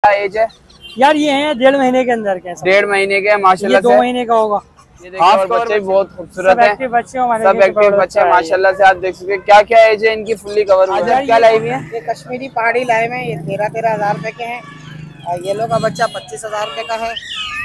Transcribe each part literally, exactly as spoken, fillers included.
क्या एज है यार? ये है डेढ़ महीने के अंदर के। डेढ़ महीने के माशाल्लाह से। दो महीने का होगा। हाफ बच्चे भी बहुत खूबसूरत है, सब बच्चे हमारे, सब एक्टिव बच्चे माशाल्लाह से। आप देख सकते हैं क्या क्या एज है इनकी, फुल्ली कवर हुई है। क्या लाइव है? ये कश्मीरी पहाड़ी लाइव है, ये तेरह तेरह हजार रुपए के हैं। और येलो का बच्चा पच्चीस हजार रुपए का है।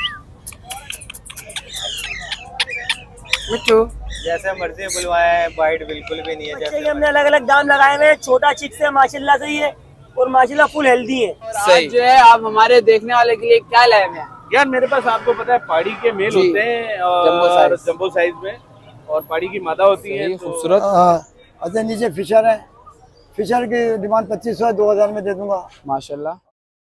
जैसे मर्जी बुलवाए, वाइट बिल्कुल भी नहीं है। जैसे हमने अलग अलग दाम लगाए हुए हैं। छोटा चिक्स है माशाल्लाह से ये, और माशाल्लाह फुल हेल्दी है। आज जो है आप हमारे देखने वाले के लिए क्या लाए हैं? यार मेरे पास आपको पता है पहाड़ी के मेल होते हैं और जंबो साइज में, और पहाड़ी की मादा होती है खूबसूरत। अच्छा नीचे फिशर है, फिशर की डिमांड पच्चीस सौ दो हजार में दे दूंगा माशाल्लाह।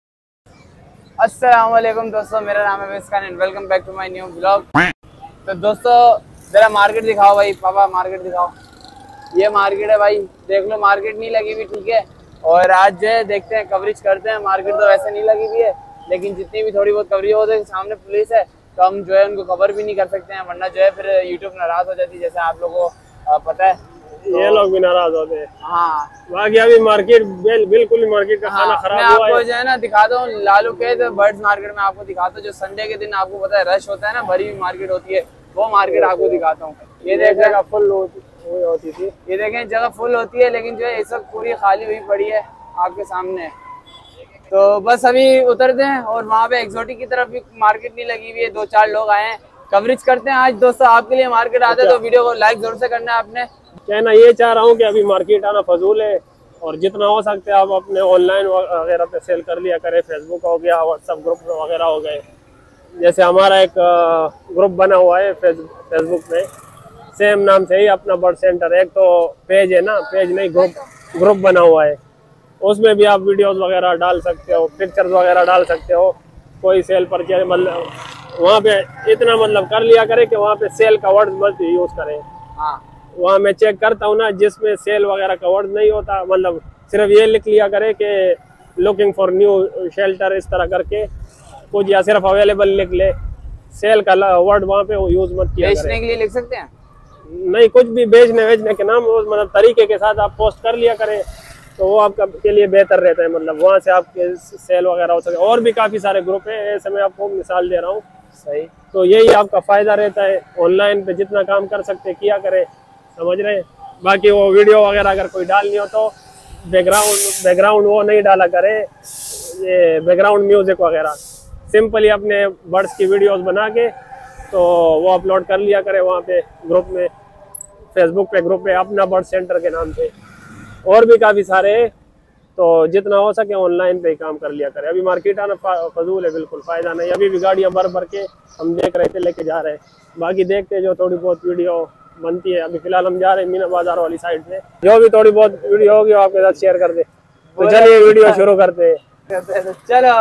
अस्सलाम वालेकुम दोस्तों, मेरा नाम है वेस्कान and welcome back to my new blog. तो दोस्तों जरा मार्केट दिखाओ भाई, पापा मार्केट दिखाओ। ये मार्केट है भाई, देख लो मार्केट नहीं लगी हुई, ठीक है। और आज जो है देखते हैं, कवरेज करते हैं। मार्केट तो वैसे नहीं लगी हुई है, लेकिन जितनी भी थोड़ी बहुत कवरेज होती है, सामने पुलिस है तो हम जो है उनको कवर भी नहीं कर सकते हैं, वरना जो है फिर यूट्यूब नाराज हो जाती है, जैसे आप लोगों को पता है। तो ये लोग भी नाराज होते हैं। हाँ बाकी अभी मार्केट बिल्कुल मार्केट का हाँ, खाना खराब मैं हुआ आपको है। जो है ना दिखाता हूँ लालू के तो बर्ड्स मार्केट में आपको दिखाता हूँ, जो संडे के दिन आपको पता है रश होता है ना, भरी हुई मार्केट होती है, वो मार्केट आपको दिखाता हूँ। ये देखें फुल होती थी, ये देखें जगह फुल होती है, लेकिन जो है इस वक्त पूरी खाली हुई पड़ी है आपके सामने। तो बस अभी उतरते हैं, और वहाँ पे एक्सोटिक की तरफ भी मार्केट नहीं लगी हुई है, दो चार लोग आए हैं, कवरेज करते हैं आज। दोस्तों आपके लिए मार्केट आते हैं तो वीडियो को लाइक जरूर से करना है आपने। कहना ये चाह रहा हूँ कि अभी मार्केट आना फजूल है, और जितना हो सकता है आप अपने ऑनलाइन वगैरह पे सेल कर लिया करें। फेसबुक हो गया, व्हाट्सएप ग्रुप वगैरह हो गए। जैसे हमारा एक ग्रुप बना हुआ है फेसबुक में, सेम नाम से ही अपना बर्ड सेंटर। एक तो पेज है ना, पेज नहीं ग्रुप ग्रुप बना हुआ है, उसमें भी आप वीडियोस वगैरह डाल सकते हो, पिक्चर्स वगैरह डाल सकते हो। कोई सेल पर मतलब वहाँ पे इतना मतलब कर लिया करे कि वहाँ पे सेल का वर्ड मत यूज करें। हाँ वहाँ मैं चेक करता हूँ ना, जिसमें सेल वगैरह का वर्ड नहीं होता, मतलब सिर्फ ये लिख लिया करे कि लुकिंग फॉर न्यू शेल्टर, इस तरह करके कुछ, या सिर्फ अवेलेबल लिख ले। सेल का वर्ड वहाँ पे यूज मत किया बेचने के लिए लिख सकते हैं, नहीं कुछ भी बेचने वेचने के नाम उस मतलब तरीके के साथ आप पोस्ट कर लिया करें, तो वो आपका के लिए बेहतर रहता है। मतलब वहाँ से आपके सेल वगैरह हो सके। और भी काफी सारे ग्रुप है, ऐसे मैं आपको मिसाल दे रहा हूँ। सही, तो यही आपका फायदा रहता है। ऑनलाइन पे जितना काम कर सकते किया करें, समझ रहे हैं। बाकी वो वीडियो वगैरह अगर कोई डालनी हो तो बैकग्राउंड बैकग्राउंड वो नहीं डाला करे, ये बैकग्राउंड म्यूजिक वगैरह। सिंपली अपने बर्ड्स की वीडियोस बना के तो वो अपलोड कर लिया करे वहाँ पे ग्रुप में, फेसबुक पे ग्रुप पे अपना बर्ड सेंटर के नाम से। और भी काफ़ी सारे, तो जितना हो सके ऑनलाइन पे ही काम कर लिया करे। अभी मार्केट आना फजूल है, बिल्कुल फ़ायदा नहीं। अभी भी गाड़ियाँ भर भर के हम देख रहे थे, लेके जा रहे हैं। बाकी देखते हैं जो थोड़ी बहुत वीडियो बनती है। अभी फिलहाल हम जा रहे हैं मीना बाजार वाली साइड में, जो भी थोड़ी बहुत वीडियो होगी वो आपके साथ शेयर कर दे। तो चलिए वीडियो शुरू करते हैं, चलो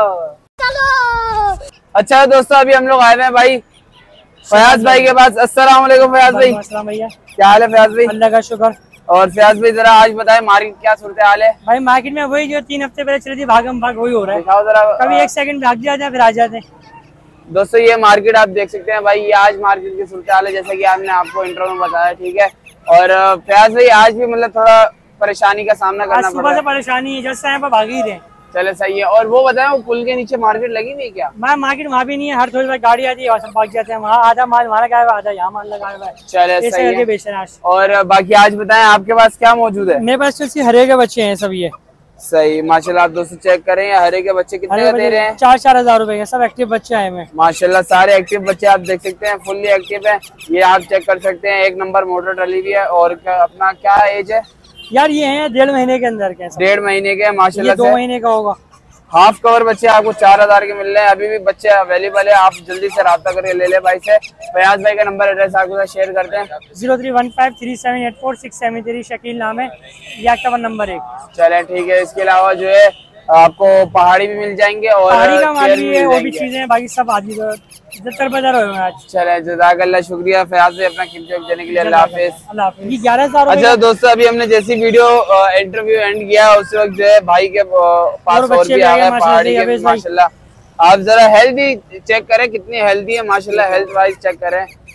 चलो। अच्छा दोस्तों अभी हम लोग आए हुए हैं भाई फयाज भाई के पास। अस्सलाम वालेकुम फयाज भाई। भैया क्या हाल है फयाज भाई? अल्लाह का शुक्र। और फयाज भाई जरा आज बताएं मार्केट क्या सूरत हाल है? भाई मार्केट में वही जो तीन हफ्ते पहले चली थी, भागम भाग वही हो रहा है। दिखाओ जरा। कभी एक सेकंड भाग जाते हैं फिर आ जाते हैं। दोस्तों ये मार्केट आप देख सकते हैं भाई, ये आज मार्केट की सूरत हाल है, जैसे कि आपने आपको इंट्रो में बताया, ठीक है। और फयाज भाई आज भी मतलब थोड़ा परेशानी का सामना करना पड़ रहा है। परेशानी है, जैसे यहाँ पर भाग ही रहे। चले सही है। और वो बताएं वो पुल के नीचे मार्केट लगी नहीं क्या? मैं मार्केट वहाँ भी नहीं है, हर थोड़ी बार गाड़ी आती है, सब भाग जाते हैं। वहाँ आधा माल हमारा गया हुआ, आधा यहाँ माल लगा हुआ है। चले सही है। बेच रहे हैं। और बाकी आज बताएं आपके पास क्या मौजूद है? मेरे पास तो हरे के बच्चे हैं सब। ये सही माशाल्लाह। आप दोस्तों चेक करें, हरे के बच्चे कितने का दे रहे हैं? चार चार हजार रुपए के सब एक्टिव बच्चे आए हैं माशाल्लाह। सारे एक्टिव बच्चे आप देख सकते हैं, फुल्ली एक्टिव है। ये आप चेक कर सकते हैं, एक नंबर मोटर डली हुई है। और अपना क्या एज है यार? ये है डेढ़ महीने के अंदर के। डेढ़ महीने के माशाल्लाह। दो महीने का होगा। हाफ कवर बच्चे आपको चार हजार के मिल रहे हैं। अभी भी बच्चे अवेलेबल है, आप जल्दी से राब्ता करके ले ले भाई से। फयाज भाई का नंबर एड्रेस आपके साथ शेयर करते हैं। Zero three one five three seven eight four six seven three Shakeel नाम है, ये आपका नंबर एक। चले ठीक है। इसके अलावा जो है आपको पहाड़ी भी मिल जाएंगे, और पहाड़ी का माल भी है, और भी चीजें हैं, बाकी सब आदमी जतर बाजार हुए हैं आज। चले जज़ाकल्लाह, शुक्रिया फयाज से अपना कीमती वक्त देने के लिए। अल्लाह हाफिज़। ग्यारह हजार। अच्छा दोस्तों अभी हमने जैसी वीडियो इंटरव्यू एंड किया उस वक्त जो है भाई के पास और भी आ गए पहाड़ी के माशाल्लाह। आप जरा हेल्दी चेक करें, कितनी हेल्दी है माशाल्लाह। हेल्थ वाइज चेक करें,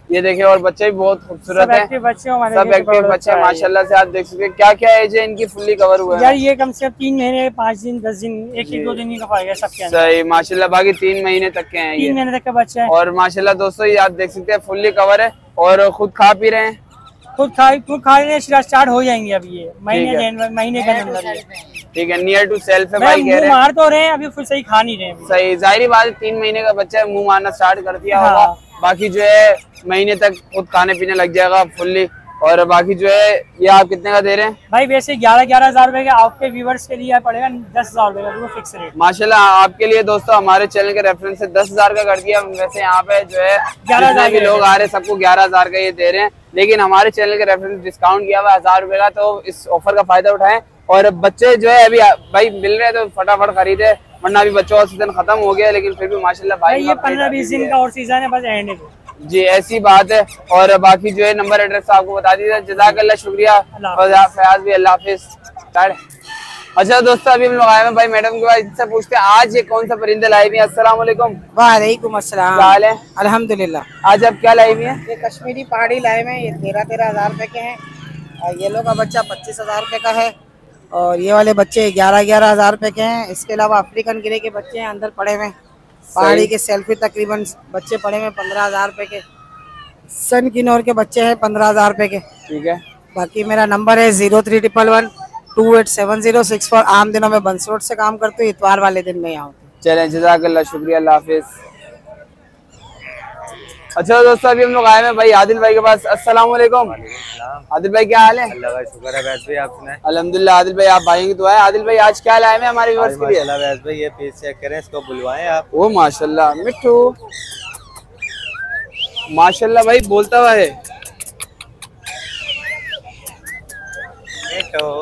ये देखिए, और बच्चे भी बहुत खूबसूरत सब है, एक्टिव बच्चे हमारे, सब एक्टिव बच्चे हैं माशाल्लाह से। आप देख सकते हैं क्या क्या एज है इनकी, फुल्ली कवर हुआ है यार। ये कम से कम तीन महीने, पाँच दिन, दस दिन, एक एक दो दिन का फर्क है सबके अंदर। सही माशाल्लाह, बाकी तीन महीने तक के हैं ये, तीन महीने तक का बच्चा है। और माशाल्लाह दोस्तों ये आप देख सकते हैं फुल्ली कवर है और खुद खा पी रहे हैं, खुद खा खुद खाने स्टार्ट हो जाएंगे अभी, ये महीने महीने के अंदर। ठीक है, नियर टू सेल्फ है भाई, भाई कह रहे मार तो रहे हैं अभी, फिर सही खा नहीं रहे हैं। सही, जाहिर बात है, तीन महीने का बच्चा है, मुंह मारना स्टार्ट कर दिया होगा। हाँ। बाकी जो है महीने तक खुद खाने पीने लग जाएगा फुल्ली। और बाकी जो है ये आप कितने का दे रहे हैं भाई? वैसे ग्यारह ग्यारह हजार रुपए का, आपके व्यूवर्स के लिए पड़ेगा दस हजार रुपए का फिक्स रेट। माशाल्लाह, आपके लिए दोस्तों हमारे चैनल के रेफरेंस से दस हजार का कर दिया। वैसे यहाँ पे जो है ग्यारह जितने हजार भी लोग आ रहे हैं सबको ग्यारह हजार का ये दे रहे हैं, लेकिन हमारे चैनल के रेफरेंस डिस्काउंट किया हुआ हजार रुपए का, तो इस ऑफर का फायदा उठाएं। और बच्चे जो है अभी भाई मिल रहे हैं तो फटाफट खरीदे, वरना अभी बच्चों का सीजन खत्म हो गया, लेकिन फिर भी माशाल्लाह भाई ये पंद्रह बीस दिन का और सीजन है, बस एंड है जी, ऐसी बात है। और बाकी जो है नंबर एड्रेस आपको बता दीजिए। जज़ाकल्लाह, शुक्रिया फयाज भी, अल्लाह हाफिज। अच्छा दोस्तों, अभी हम लोग आए हैं भाई मैडम के पास, इनसे पूछते हैं आज ये कौन सा परिंदे लाई हुई है। अस्सलाम वालेकुम। वालेकुम अस्सलाम। क्या हाल है? अल्हम्दुलिल्लाह। आज आप क्या लाई हुई है? ये कश्मीरी पहाड़ी लाए हुए हैं, ये तेरह तेरह हजार रुपए के हैं। और येलो का बच्चा पच्चीस हजार रुपए का है, और ये वाले बच्चे ग्यारह ग्यारह हजार रुपए के हैं। इसके अलावा अफ्रीकन गिरे के बच्चे हैं अंदर पड़े हुए, पहाड़ी के सेल्फी तकरीबन बच्चे पड़े हुए पंद्रह हजार रुपए के। सन किनौर के बच्चे हैं पंद्रह हजार रुपए के। ठीक है, बाकी मेरा नंबर है zero three triple one two eight seven zero six four. आम दिनों में बंस रोड से काम करते हूँ, इतवार वाले दिन में यहाँ हूँ। चलें, जज़ाकल्लाह, शुक्रिया, अल्लाह हाफिज। अच्छा दोस्तों, अभी हम लोग आए हैं भाई आदिल भाई के पास। अस्सलाम वालेकुम। आदिल भाई क्या हाल है? अल्लाह का शुक्र है वैस भाई, आप सुनाए? अल्हम्दुलिल्लाह। आदिल भाई आप भाई की दुआ है। आदिल भाई आज क्या लाए हैं हमारे व्यूअर्स के लिए? माशाल्लाह वैस भाई, ये पीस चेक करें, इसको बुलवाएं आप। ओ माशाल्लाह, मिट्टू माशाल्लाह भाई बोलता हुआ है। तो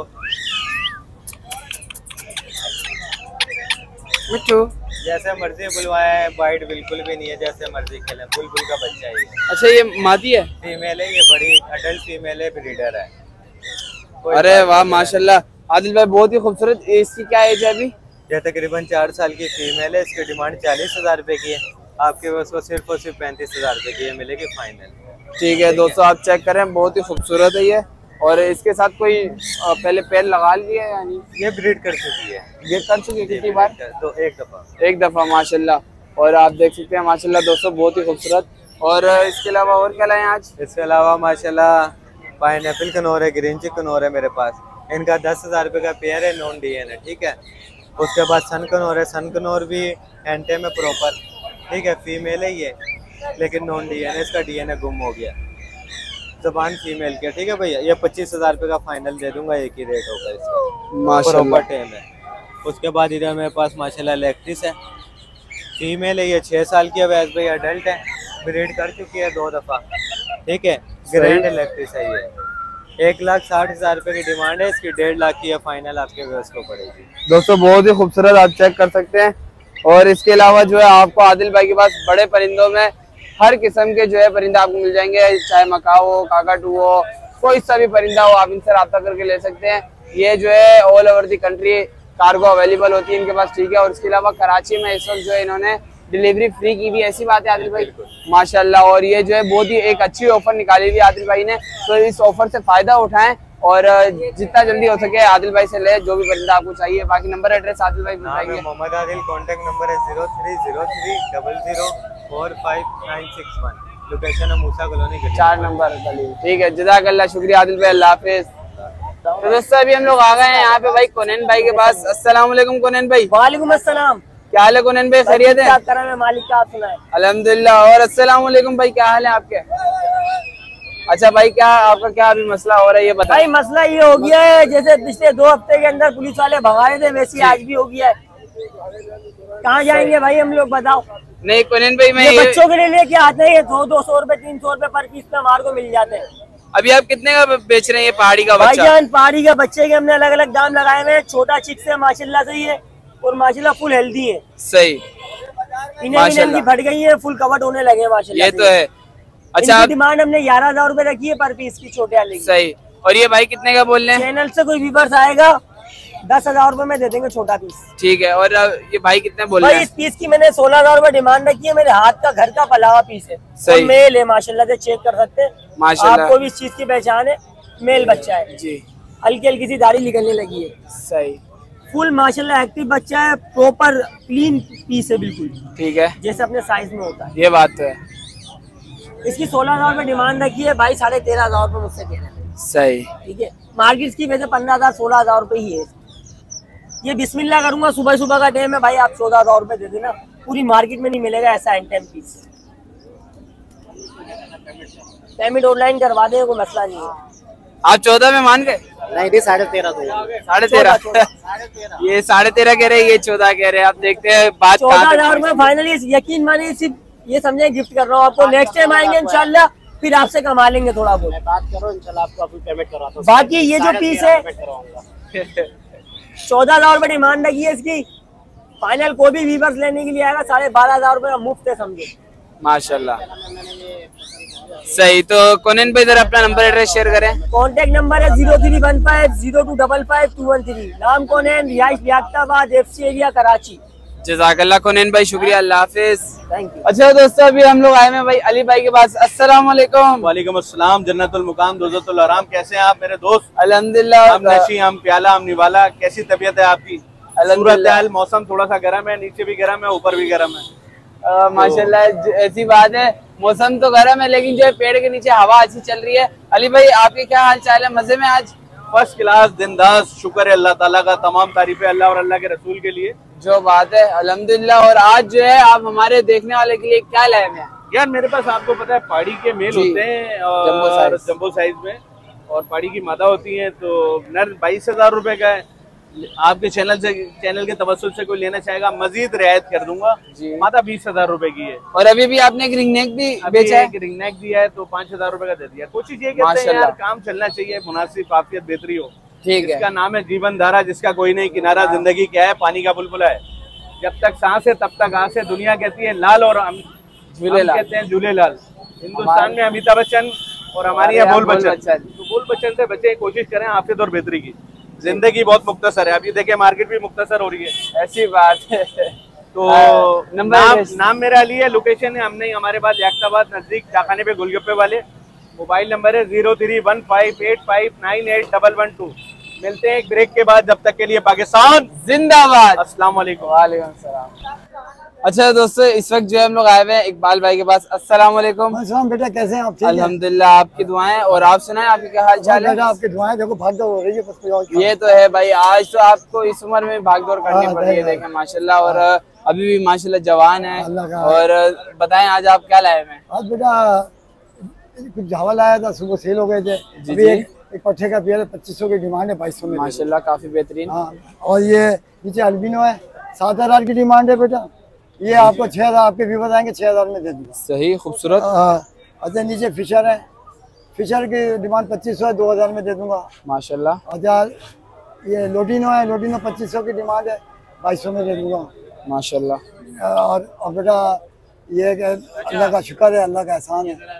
मिट्टू जैसे मर्जी बुलवाएं, बाइट बिल्कुल भी नहीं है, जैसे मर्जी खेलें। बुलबुल का बच्चा है ये। अच्छा, ये मादी है? फीमेल है, ये बड़ी अडल्ट फीमेल है, ब्रीडर है। अरे वाह माशाल्लाह आदिल भाई, बहुत ही खूबसूरत। इसकी क्या एज है अभी? ये तकरीबन चार साल की फीमेल है, इसकी डिमांड चालीस हजार रुपए की है। आपके पास को सिर्फ और सिर्फ पैंतीस हजार रुपए की मिलेगी फाइनल। ठीक है दोस्तों, आप चेक करें, बहुत ही खूबसूरत है ये। और इसके साथ कोई पहले पैर लगा लिया है यानी? ये ब्रीड कर चुकी है। ये कर चुकी है कितनी बार? तो एक दफा एक दफा माशाल्लाह। और आप देख सकते हैं माशाल्लाह दोस्तों, बहुत ही खूबसूरत। और इसके अलावा और क्या लाए आज? इसके अलावा माशाल्लाह पाइनएप्पल कनौर है, ग्रीन चिक कनौर है मेरे पास। इनका दस हजार रुपये का पेयर है, नॉन डी एन है। ठीक है, उसके बाद सन कनौर है। सन कनौर भी एंटे में प्रॉपर, ठीक है, फीमेल है ये, लेकिन नॉन डी एन है, इसका डी एन ए गुम हो गया। जबान फीमेल के, ठीक है भैया, ये पच्चीस हजार रुपये का फाइनल दे दूंगा, एक ही रेट होगा इसका, माशाल्लाह। टेम है। उसके बाद इधर मेरे पास माशाल्लाह इलेक्ट्रिस है, फीमेल है, ये छः साल की है। वैस भाई अडल्ट है, ब्रीड कर चुकी है दो दफ़ा। ठीक है, ग्रैंड इलेक्ट्रिस है ये। एक लाख साठ हजार रुपये की डिमांड है इसकी, डेढ़ लाख की है फाइनल, आपके व्यूअर्स को पड़ेगी। दोस्तों बहुत ही खूबसूरत, आप चेक कर सकते हैं। और इसके अलावा जो है आपको आदिल भाई के पास बड़े परिंदों में हर किस्म के जो है परिंदा आपको मिल जाएंगे, चाहे मकाऊ हो, काकाटू हो, कोई सा भी परिंदा हो, आप इनसे रब्ता करके ले सकते हैं। ये जो है all over the country cargo available होती है इनके पास। ठीक है, और इसके अलावा कराची में इस वक्त जो है इन्होंने डिलीवरी फ्री की भी, ऐसी बात है आदिल भाई माशाल्लाह। और ये जो है बहुत ही एक अच्छी ऑफर निकाली हुई आदिल भाई ने, तो इस ऑफर से फायदा उठाएं और जितना जल्दी हो सके आदिल भाई से ले जो भी परिंदा आपको चाहिए। बाकी नंबर एड्रेस आदिल भाई बताएंगे। मोहम्मद आदिल, कॉन्टेक्ट नंबर है zero three zero three double zero four five nine six one. Location है मूसा कॉलोनी, चार नंबर गली। ठीक है, जज़ाकल्लाह, शुक्रिया आदिल भाई, अल्लाह हाफिज। तो दोस्तों अभी हम लोग आ गए हैं यहाँ पे भाई कोनैन भाई के पास। अस्सलाम वालेकुम कोनैन भाई। वालेकुम अस्सलाम। क्या हाल है कोनैन भाई, खैरियत है? मालिक का आप सुनाए? अल्हम्दुलिल्लाह। और अस्सलाम वालेकुम भाई, क्या हाल है आपके? अच्छा भाई, क्या आपका क्या अभी मसला हो रहा है ये बताइए। भाई मसला ये हो गया है, जैसे पिछले दो हफ्ते के अंदर पुलिस वाले भगाए थे, वैसे आज भी हो गया है। कहाँ जाएंगे भाई हम लोग, बताओ? नहीं कोनैन भाई, मैं ये बच्चों के लिए लेके आते हैं, दो दो सौ रूपये तीन सौ रूपये पर पीस में हमारे को मिल जाते हैं। अभी आप कितने का बेच रहे हैं ये पहाड़ी का बच्चा? भाईजान पहाड़ी के बच्चे के हमने अलग अलग दाम लगाए हुए हैं। छोटा चिक से माशाल्लाह सही है, और माशाल्लाह फुल हेल्दी है। सही, इन्हें फट गई है, फुल कवर्ड होने लगे माशाल्लाह। ये तो है। अच्छा, इनकी डिमांड हमने ग्यारह हजार रूपये रखी है पर पीस की, छोटे वाले की। सही। और ये भाई कितने का बोल रहे हैं? चैनल से कोई व्यूअर्स आएगा दस हजार रूपए में दे देंगे छोटा पीस। ठीक है। और ये भाई कितने बोल रहे भाई हैं? इस पीस की मैंने सोलह हजार रूपए डिमांड रखी है। मेरे हाथ का घर का पला हुआ पीस है। सही। मेल है माशाल्लाह से, चेक कर सकते हैं माशाल्लाह। आपको भी इस चीज की पहचान है। मेल बच्चा है जी। हल्की हल्की सी दाढ़ी निकलने लगी है। सही। फुल माशाल्लाह एक्टिव बच्चा है। प्रॉपर क्लीन पीस है बिल्कुल, ठीक है। जैसे अपने साइज में होता है। ये बात तो है। इसकी सोलह हजार रूपए डिमांड रखी है। भाई साढ़े तेरह हजार रूपए मुझसे कह रहे हैं। सही। ठीक है। मार्केट की वजह पंद्रह हजार सोलह हजार रूपए ही है। ये बिस्मिल्लाह करूंगा, सुबह सुबह का टाइम है भाई, आप चौदह हजार रूपए दे देना। पूरी मार्केट में नहीं मिलेगा ऐसा and time piece. Payment online करवा दें, कोई मसला नहीं है। आप चौदह में मान गए? नहीं साढ़े तेरह साढ़े तेरह ये साढ़े तेरह कह रहे हैं, ये चौदह कह रहे हैं। आप देखते हैं बात चौदह हजार में फाइनली यकीन मानिए, सिर्फ ये समझे गिफ्ट कर रहा हूँ आपको। नेक्स्ट टाइम आएंगे इंशाल्लाह फिर आपसे कमा लेंगे थोड़ा बहुत। बात करो इंशाल्लाह आपको अभी पेमेंट करवाता हूं। बाकी ये जो पीस है चौदह हजार रूपए डिमांड रखी है इसकी। फाइनल कोई भी वीवर्स लेने के लिए आएगा साढ़े बारह हजार रूपए का मुफ्त है, समझो। माशाल्लाह। सही। तो कोनेन भाई इधर अपना नंबर एड्रेस शेयर करें। कॉन्टेक्ट नंबर है zero three one five zero two double five two one three. नाम कोनेन, रिहाइश Liaquatabad, F C area Karachi. जज़ाकल्लाह कोनेन भाई, शुक्रिया, अल्लाह हाफिज। Thank you. अच्छा दोस्तों, अभी हम लोग आए हैं भाई अली भाई के पास। अस्सलाम वालेकुम। वालेकुम अस्सलाम। जन्नतुल मुकाम दोज़तुल आराम, कैसे हैं आप मेरे दोस्त? अल्हम्दुलिल्लाह। हम नशी, हम प्याला, हम निवाला। कैसी तबीयत है आपकी? सूरत हाल, मौसम थोड़ा सा गर्म है, नीचे भी गर्म है, ऊपर भी गर्म है। आ, माशाल्लाह ऐसी बात है, मौसम तो गर्म है लेकिन जो है पेड़ के नीचे हवा अच्छी चल रही है। अली भाई आपके क्या हाल चाल है? मजे में? आज फर्स्ट क्लास, दिनदास, शुक्र है अल्लाह ताला का, तमाम तारीफें अल्लाह और अल्लाह के रसूल के लिए। जो बात है अल्हम्दुलिल्लाह। और आज जो है आप हमारे देखने वाले के लिए क्या लाए हैं? यार मेरे पास आपको पता है पहाड़ी के मेल होते हैं जंबो और साइज। जंबो साइज में, और पहाड़ी की मादा होती है। तो नर बाईस हजार रुपए का है। आपके चैनल से चैनल के तवस्सुल से कोई लेना चाहेगा मजीद रियायत कर दूंगा जी। मादा बीस हजार रुपए की है। और अभी भी आपने एक रिंग नेक भी अभी बेचा है? एक रिंग नेक दिया है तो पाँच हजार रुपए का दे दिया। कोशिश ये कहते हैं यार काम चलना चाहिए, मुनासिब आफियत बेहतरी हो। ठीक है। इसका नाम है जीवन धारा, जिसका कोई नहीं किनारा। जिंदगी क्या है? पानी का बुलबुला है। जब तक सांस है तब तक आस है। दुनिया कहती है लाल और हम झूलेलाल कहते हैं झूलेलाल। हिंदुस्तान में अमिताभ बच्चन और हमारी है बोल बच्चन। तो बोल बच्चन से बचे, कोशिश करें आफियत और बेहतरी की। जिंदगी बहुत मुख्तसर है। अभी देखे मार्केट भी मुख्तसर हो रही है। ऐसी बात है। तो नंबर नाम, नाम मेरा अली है। लोकेशन है हमने हमारे पास याकताबाद नजदीक चाखाने पे गोलगप्पे वाले। मोबाइल नंबर है zero three one five eight five nine eight double one two. मिलते हैं एक ब्रेक के बाद। जब तक के लिए पाकिस्तान जिंदाबाद। अस्सलाम वालेकुम। वालेकुम सलाम। अच्छा दोस्तों, इस वक्त जो है हम लोग आए हुए हैं इकबाल भाई के पास। अस्सलाम वालेकुम। अस्सलाम बेटा, कैसे हैं आप? ठीक है? अल्हम्दुलिल्लाह, आपकी दुआएं। और आप सुनाएं, आपके क्या हाल चाल है? बेटा आपकी दुआएं देखो, भाग दौड़ हो रही है बस कोई और काम। ये तो है भाई, आज तो आपको इस उम्र में भाग दौड़ करनी हाँ, पड़ रही है, नहीं, देखें माशाल्लाह। और अभी भी माशाल्लाह जवान है। अल्लाह का। और बताएं आज आप क्या लाए हुए हैं? आज बेटा कुछ चावल आया था, सुबह सेल हो गए थे। जी, अभी जी। एक, एक पट्टे का पेड़ पच्चीस सौ की डिमांड है, बाईस सौ में। माशाल्लाह काफी बेहतरीन। हाँ, और ये नीचे अल्बिनो है, सात हजार की डिमांड है बेटा। ये आपको छह हजार, आपके व्यूवर आएंगे छह हजार में दे दूंगा। सही खूबसूरत। हाँ, अच्छा नीचे फिशर है, फिशर की डिमांड पच्चीस सौ है, दो हजार में दे दूंगा। माशाल्लाह। अच्छा ये लोटिनो है, लोटिनो पच्चीस सौ की डिमांड है, बाईस सौ में दे दूंगा। माशाल्लाह। और, और बेटा ये कि अल्लाह का शुक्र है, अल्लाह का एहसान है।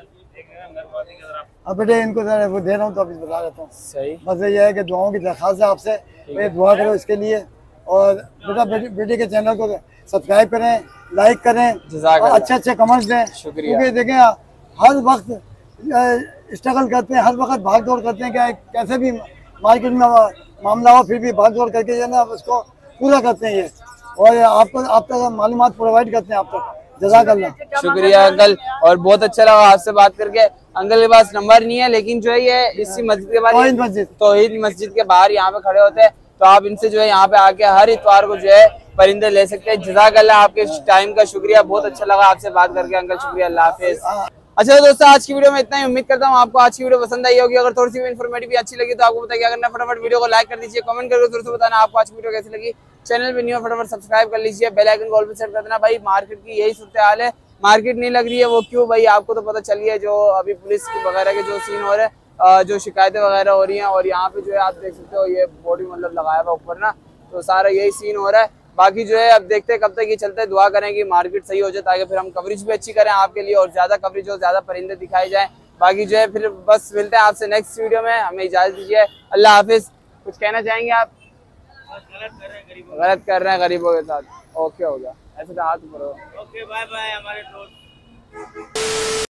अब बेटे इनको जरा वो दे रहा हूँ तो अभी बता देता हूँ। सही। बस ये है कि दुआओं की दरख्वास्त है आपसे, ये दुआ करो इसके लिए। और बेटा बेटे, बेटे के चैनल को सब्सक्राइब करें, लाइक करें और अच्छे अच्छे कमेंट्स दें। शुक्रिया। क्योंकि देखें हर वक्त स्ट्रगल करते हैं, हर वक्त भाग दौड़ करते हैं, क्या कैसे भी मार्केट में मामला हो फिर भी भाग दौड़ करके जो है ना उसको पूरा करते हैं ये। और आपको आप तक मालूमात प्रोवाइड करते हैं आप तक। जज़ाकल्लाह। शुक्रिया अंकल, और बहुत अच्छा लगा आपसे बात करके। अंकल के पास नंबर नहीं है लेकिन जो है ये इसी मस्जिद के बाहर, तौहीद मस्जिद तौहीद मस्जिद के बाहर यहाँ पे खड़े होते हैं। तो आप इनसे जो है यहाँ पे आके हर इतवार को जो है परिंदे ले सकते हैं। जज़ाकल्लाह, आपके टाइम का शुक्रिया, बहुत अच्छा लगा आपसे बात करके अंकल। शुक्रिया, अल्लाह हाफिज। अच्छा दोस्तों, आज की वीडियो में इतना ही। उम्मीद करता हूँ आपको आज की वीडियो पसंद आई होगी। अगर थोड़ी सी भी इन्फॉर्मेटिव भी अच्छी लगी तो आपको पता क्या करना है, फटाफट वीडियो को लाइक कर दीजिए, कमेंट करके जरूर से बताना आपको आज की वीडियो कैसी लगी। चैनल पे न्यू फटाफट सब्सक्राइब कर लीजिए, बेल आइकन को ऑल पे सेट कर देना। भाई मार्केट की यही सूरत हाल है, मार्केट नहीं लग रही है। वो क्यों भाई, आपको तो पता चल गया जो अभी पुलिस वगैरह के जो सीन हो रहे हैं, जो शिकायतें वगैरह हो रही हैं। और यहाँ पे जो है आप देख सकते हो ये बॉडी मतलब लगाया हुआ ऊपर ना, तो सारा यही सीन हो रहा है। बाकी जो है अब देखते हैं कब तक ये चलता है। दुआ करें कि मार्केट सही हो जाए ताकि फिर हम कवरेज भी अच्छी करें आपके लिए और ज्यादा कवरेज हो, ज्यादा परिंदे दिखाए जाएं। बाकी जो है फिर बस मिलते हैं आपसे नेक्स्ट वीडियो में। हमें इजाजत दीजिए, अल्लाह हाफिज। कुछ कहना चाहेंगे आप? गलत कर रहे हैं गरीबों के साथ। ओके हो गया, ऐसे तो हाथ ऊपर हो। ओके बाय बाय हमारे दोस्त।